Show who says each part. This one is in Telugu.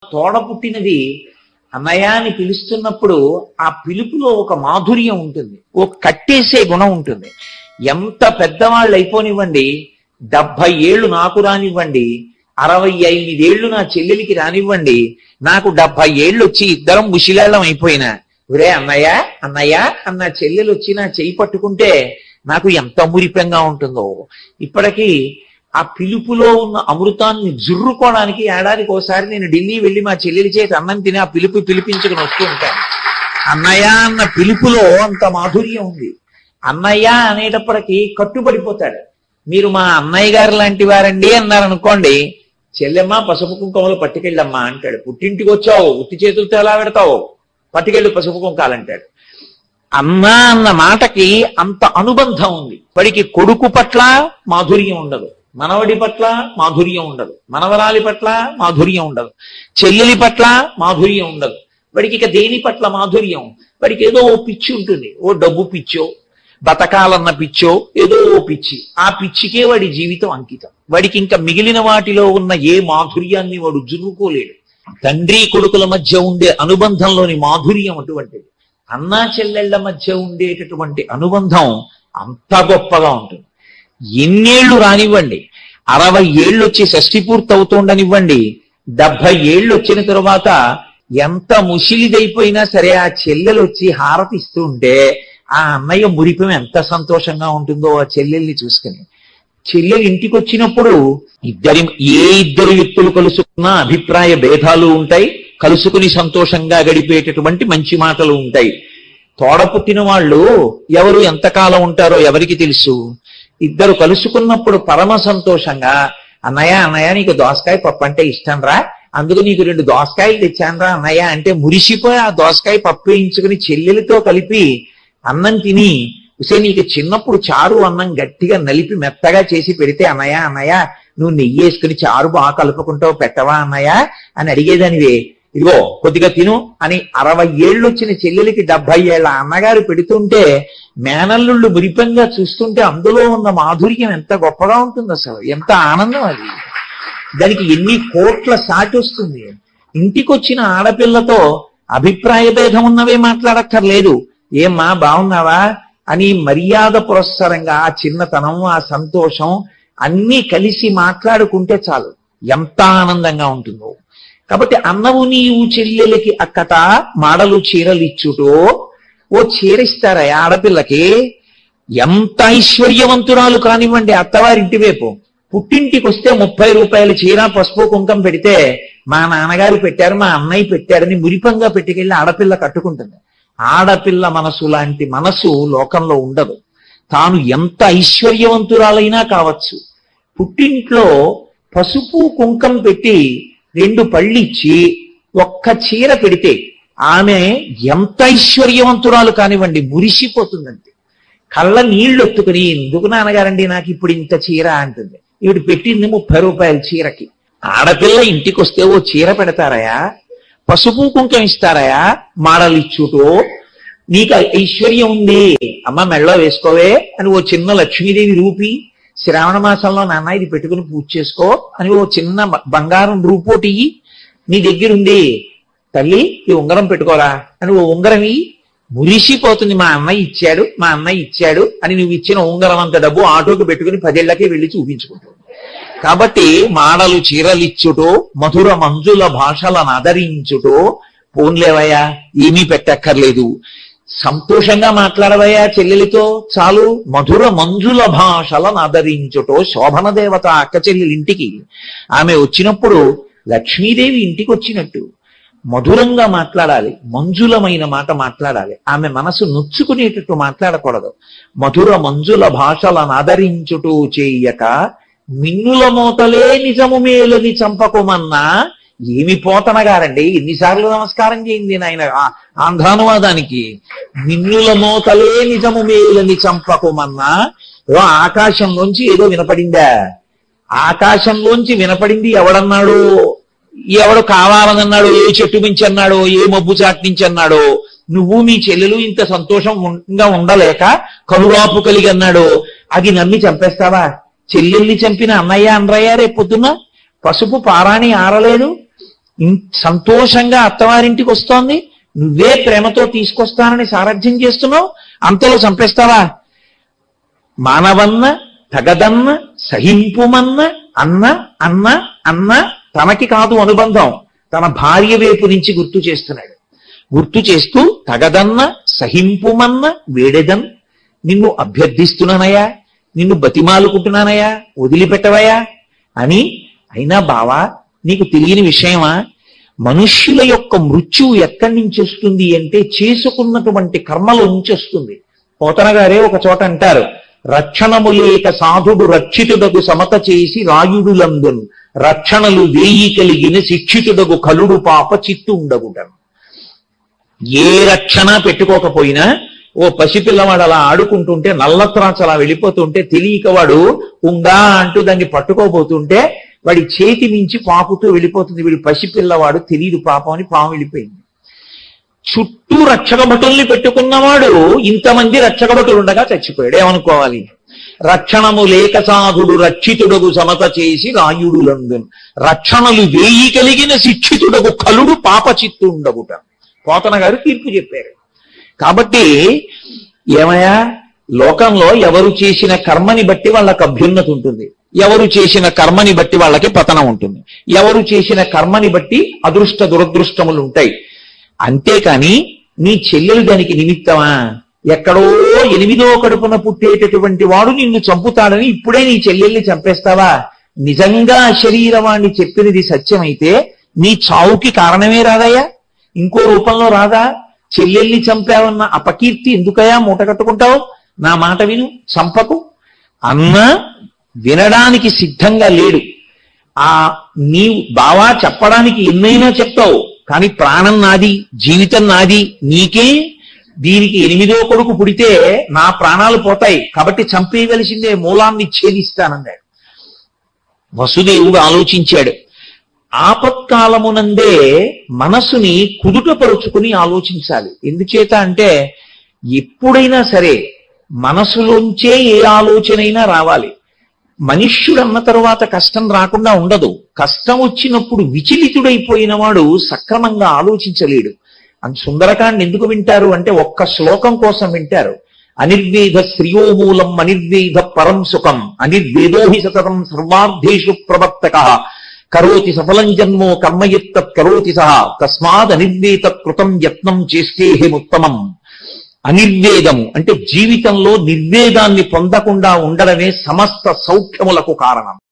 Speaker 1: తోడ పుట్టినది అన్నయ్య అని పిలుస్తున్నప్పుడు ఆ పిలుపులో ఒక మాధుర్యం ఉంటుంది, ఒక కట్టేసే గుణం ఉంటుంది. ఎంత పెద్దవాళ్ళు అయిపోనివ్వండి, 70 ఏళ్ళు నాకు రానివ్వండి, 65 ఏళ్ళు నా చెల్లెలికి రానివ్వండి, నాకు 70 ఏళ్ళు వచ్చి ఇద్దరం ముషిలేళ్లం అయిపోయినా ఒరే అన్నయ్య అన్నయ్య అన్న చెల్లెలు వచ్చి నా చెయ్యి పట్టుకుంటే నాకు ఎంత మురిపెంగా ఉంటుందో. ఇప్పటికీ ఆ పిలుపులో ఉన్న అమృతాన్ని జుర్రుకోవడానికి ఏడాదికి ఒకసారి నేను ఢిల్లీ వెళ్ళి మా చెల్లెలి చేతి అన్నం తిని ఆ పిలుపుని వస్తూ ఉంటాను. అన్నయ్య అన్న పిలుపులో అంత మాధుర్యం ఉంది. అన్నయ్య అనేటప్పటికీ కట్టుబడిపోతాడు. మీరు మా అన్నయ్య గారు లాంటి వారండి అన్నారనుకోండి, చెల్లెమ్మ పసుపు కుంకుమలు పట్టుకెళ్ళమ్మా అంటాడు. పుట్టింటికి వచ్చావు ఉత్తి చేతులతో ఎలా పెడతావు, పట్టుకెళ్ళు పసుపు కుంకాలంటాడు. అన్న అన్న మాటకి అంత అనుబంధం ఉంది. వాడికి కొడుకు పట్ల మాధుర్యం ఉండదు, మనవడి పట్ల మాధుర్యం ఉండదు, మనవరాలి పట్ల మాధుర్యం ఉండదు, చెల్లెలి పట్ల మాధుర్యం ఉండదు. వాడికి ఇక దేని పట్ల మాధుర్యం? వాడికి ఏదో ఓ పిచ్చి ఉంటుంది, ఓ డబ్బు పిచ్చో, బతకాలన్న పిచ్చో, ఏదో ఓ పిచ్చి. ఆ పిచ్చికే వాడి జీవితం అంకితం. వాడికి ఇంకా మిగిలిన వాటిలో ఉన్న ఏ మాధుర్యాన్ని వాడు జుర్రుకోలేడు. తండ్రి కొడుకుల మధ్య ఉండే అనుబంధంలోని మాధుర్యం అటువంటిది. అన్నా చెల్లెళ్ల మధ్య ఉండేటటువంటి అనుబంధం అంత గొప్పగా ఉంటుంది. ఎన్నేళ్లు రానివ్వండి, 60 ఏళ్ళు వచ్చి షష్ఠి పూర్తి అవుతుండనివ్వండి, 70 ఏళ్ళు వచ్చిన తరువాత ఎంత ముసిలిదైపోయినా సరే ఆ చెల్లెలు వచ్చి హారతి ఇస్తూ ఉంటే ఆ అన్నయ్య మురిపం ఎంత సంతోషంగా ఉంటుందో ఆ చెల్లెల్ని చూసుకుని. చెల్లెలు ఇంటికి వచ్చినప్పుడు ఏ ఇద్దరు వ్యక్తులు కలుసుకున్నా అభిప్రాయ భేదాలు ఉంటాయి, కలుసుకుని సంతోషంగా గడిపేటటువంటి మంచి మాటలు ఉంటాయి. తోడ పుట్టిన వాళ్ళు ఎవరు ఎంతకాలం ఉంటారో ఎవరికి తెలుసు. ఇద్దరు కలుసుకున్నప్పుడు పరమ సంతోషంగా అన్నయ్య అన్నయ్య నీకు దోసకాయ పప్పు అంటే ఇష్టం రా, అందుకు నీకు 2 దోసకాయలు తెచ్చానరా అన్నయ్య అంటే మురిసిపోయి ఆ దోసకాయ పప్పు వేయించుకుని చెల్లెలితో కలిపి అన్నం తిని, ఉసే నీకు చిన్నప్పుడు చారు అన్నం గట్టిగా నలిపి మెత్తగా చేసి పెడితే అన్నయ్య అన్నయ్య నువ్వు నెయ్యి వేసుకుని చారు బాగా కలుపుకుంటావు పెట్టవా అన్నయ్య అని అడిగేదానివే, ఇదిగో కొద్దిగా తిను అని 60 ఏళ్ళు వచ్చిన చెల్లెలికి 70 ఏళ్ల అన్నగారు పెడుతుంటే మేనల్లుళ్ళు మురిపంగా చూస్తుంటే అందులో ఉన్న మాధుర్యం ఎంత గొప్పగా ఉంటుంది, అసలు ఎంత ఆనందం అది. దానికి ఎన్ని కోట్ల సాటి వస్తుంది. ఇంటికి వచ్చిన ఆడపిల్లతో అభిప్రాయ భేదం ఉన్నవే మాట్లాడక్కర్లేదు. ఏమ్మా బాగున్నావా అని మర్యాద పురస్సరంగా ఆ చిన్నతనం ఆ సంతోషం అన్నీ కలిసి మాట్లాడుకుంటే చాలు, ఎంత ఆనందంగా ఉంటుందో. కాబట్టి అన్నవు నీవు చెల్లెలకి అక్కట మాడలు చీరలు ఇచ్చుటో, ఓ చీర ఇస్తారా ఆడపిల్లకి? ఎంత ఐశ్వర్యవంతురాలు కానివ్వండి అత్తవారింటి వైపు, పుట్టింటికి వస్తే 30 రూపాయల చీర పసుపు కుంకం పెడితే మా నాన్నగారు పెట్టారు మా అన్నయ్య పెట్టారని మురిపంగా పెట్టుకెళ్ళి ఆడపిల్ల కట్టుకుంటుంది. ఆడపిల్ల మనసు లాంటి మనసు లోకంలో ఉండదు. తాను ఎంత ఐశ్వర్యవంతురాలైనా కావచ్చు, పుట్టింట్లో పసుపు కుంకం పెట్టి 2 పళ్ళిచ్చి ఒక్క చీర పెడితే ఆమె ఎంత ఐశ్వర్యవంతురాలు కానివ్వండి మురిసిపోతుందంటే. కళ్ళ నీళ్ళొత్తుకుని ఎందుకు నాన్నగారండి నాకు ఇప్పుడు ఇంత చీర అంటుంది. ఈవిడ పెట్టింది 30 రూపాయల చీరకి. ఆడపిల్ల ఇంటికి వస్తే ఓ చీర పెడతారయా, పసుపు కుంకం ఇస్తారయా, మాడలు ఇచ్చుటో, నీకు ఐశ్వర్యం ఉంది అమ్మ మెళ్ళో వేసుకోవే అని ఓ చిన్న లక్ష్మీదేవి రూపి, శ్రావణ మాసంలో నాన్న ఇది పెట్టుకుని పూజ చేసుకో అని ఓ చిన్న బంగారం రూపోటి నీ దగ్గరుంది తల్లి ఈ ఉంగరం పెట్టుకోరా అని ఓ ఉంగరం మురిసిపోతుంది. మా అన్నయ్య ఇచ్చాడు మా అన్నయ్య ఇచ్చాడు అని నువ్వు ఇచ్చిన ఉంగరం అంత డబ్బు ఆటోకి పెట్టుకుని 10 ఏళ్లకే వెళ్ళి చూపించుకుంటావు. కాబట్టి మాడలు చీరలిచ్చుటో, మధుర మంజుల భాషలను ఆదరించుటో, పోన్లేవయ్యా ఏమీ పెట్టక్కర్లేదు, సంతోషంగా మాట్లాడవయ్యా చెల్లెలితో చాలు. మధుర మంజుల భాషలను ఆదరించుటో, శోభన దేవత అక్క చెల్లెలింటికి ఆమె వచ్చినప్పుడు లక్ష్మీదేవి ఇంటికి వచ్చినట్టు మధురంగా మాట్లాడాలి, మంజులమైన మాట మాట్లాడాలి. ఆమె మనసు నొచ్చుకునేటట్టు మాట్లాడకూడదు. మధుర మంజుల భాషలను ఆదరించుటూ చేయక మిన్నుల మోతలే నిజము మేలని చంపకోమన్నా. ఏమి పోతనగారండి, ఎన్నిసార్లు నమస్కారం చేయింది నాయన ఆంధ్రానువాదానికి. మిన్నుల మోతలే నిజము మేలని చంపకోమన్నా. ఆకాశంలోంచి ఏదో వినపడిందా? ఆకాశంలోంచి వినపడింది ఎవడన్నాడు, ఎవడు కావాలనన్నాడో, ఏ చెట్టు నుంచి అన్నాడో, ఏ మబ్బు చాటు నుంచి అన్నాడో, నువ్వు మీ చెల్లెలు ఇంత సంతోషంగా ఉండలేక కనువాపు కలిగి అన్నాడో, అది నమ్మి చంపేస్తావా? చెల్లెల్ని చంపిన అన్నయ్య అనరయ్య రేపు పొద్దున్న? పసుపు పారాణి ఆరలేదు, సంతోషంగా అత్తవారింటికి వస్తోంది, నువ్వే ప్రేమతో తీసుకొస్తానని సారథ్యం చేస్తున్నావు, అంతలో చంపేస్తావా? మానవన్న తగదన్న సహింపుమన్న అన్న అన్న అన్న తనకి కాదు అనుబంధం, తన భార్య వైపు నుంచి గుర్తు చేస్తున్నాడు. గుర్తు చేస్తూ తగదన్న సహింపుమన్న వేడెదన్, నిన్ను అభ్యర్థిస్తున్నానయ్యా, నిన్ను బతిమాలుకుంటున్నానయ్యా, వదిలిపెట్టవయ్యా అని. అయినా బావా నీకు తెలియని విషయమా, మనుష్యుల యొక్క మృత్యువు ఎక్కడి నుంచి వస్తుంది అంటే చేసుకున్నటువంటి కర్మల నుంచి వస్తుంది. పోతన గారే ఒక చోట అంటారు, రక్షణము లేక సాధుడు రక్షితుడకు సమత చేసి రాయుడులందున్, రక్షణలు వేయి కలిగిన శిక్షితుడకు కలుడు పాప చిత్తు ఉండగుటను. ఏ రక్షణ పెట్టుకోకపోయినా ఓ పసిపిల్లవాడు అలా ఆడుకుంటుంటే, నల్లత్రాచ అలా వెళ్ళిపోతుంటే తెలియక వాడు ఉందా అంటూ దాన్ని పట్టుకోబోతుంటే వాడి చేతి మించి పాకుతూ వెళ్ళిపోతుంది. వీడు పసిపిల్లవాడు, తెలియదు పాపం అని పాము వెళ్ళిపోయింది. చుట్టూ రక్షక భటుల్ని పెట్టుకున్నవాడు ఇంతమంది రక్షక భటులు ఉండగా చచ్చిపోయాడు. ఏమనుకోవాలి? రక్షణము లేక సాధుడు రక్షితుడకు సమత చేసి రాయుడులందున్, రక్షణలు వేయి కలిగిన శిక్షితుడకు కలుడు పాప చిత్తు ఉండగుట. పోతన గారు తీర్పు చెప్పారు. కాబట్టి ఏమయ్యా, లోకంలో ఎవరు చేసిన కర్మని బట్టి వాళ్ళకి అభ్యున్నతి ఉంటుంది, ఎవరు చేసిన కర్మని బట్టి వాళ్ళకి పతనం ఉంటుంది, ఎవరు చేసిన కర్మని బట్టి అదృష్ట దురదృష్టములు ఉంటాయి. అంతేకాని నీ చెల్లెలు దానికి నిమిత్తమా? ఎక్కడో 8వ కడుపున పుట్టేటటువంటి వాడు నిన్ను చంపుతాడని ఇప్పుడే నీ చెల్లెల్ని చంపేస్తావా? నిజంగా శరీరవాణ్ణి చెప్పినది సత్యమైతే నీ చావుకి కారణమే రాదయ్యా, ఇంకో రూపంలో రాదా? చెల్లెల్ని చంపావన్న అపకీర్తి ఎందుకయా మూట కట్టుకుంటావు? నా మాట విను, చంపకు అన్న వినడానికి సిద్ధంగా లేడు. నీవు బావా చెప్పడానికి ఎన్నైనా చెప్తావు, కానీ ప్రాణం నాది, జీవితం నాది, నీకే దీనికి 8వ కొడుకు పుడితే నా ప్రాణాలు పోతాయి, కాబట్టి చంపేయవలసిందే, మూలాన్ని ఛేదిస్తానన్నాడు. వసుదేవుడు ఆలోచించాడు. ఆపత్కాలమునందే మనసుని కుదుటపరుచుకుని ఆలోచించాలి. ఎందుచేత అంటే ఎప్పుడైనా సరే మనసులోంచే ఏ ఆలోచనైనా రావాలి. మనుష్యుడన్న తరువాత కష్టం రాకుండా ఉండదు. కష్టం వచ్చినప్పుడు విచలితుడైపోయిన వాడు సక్రమంగా ఆలోచించలేడు. సుందరకాండ ఎందుకు వింటారు అంటే ఒక్క శ్లోకం కోసం వింటారు. అనిర్వేద శ్రియోమూలం అనిర్వేద పరం సుఖం అనిర్వేదోహి సతతం సర్వార్థేషు ప్రవర్తక కరోతి సఫలం జన్మో కర్మయత్త కరోతి సహా తస్మాద్ అనిర్వేద కృతం యత్నం చేస్తేహిముత్తమం. అనిర్వేదము అంటే జీవితంలో నిర్వేదాన్ని పొందకుండా ఉండడమే సమస్త సౌఖ్యములకు కారణం.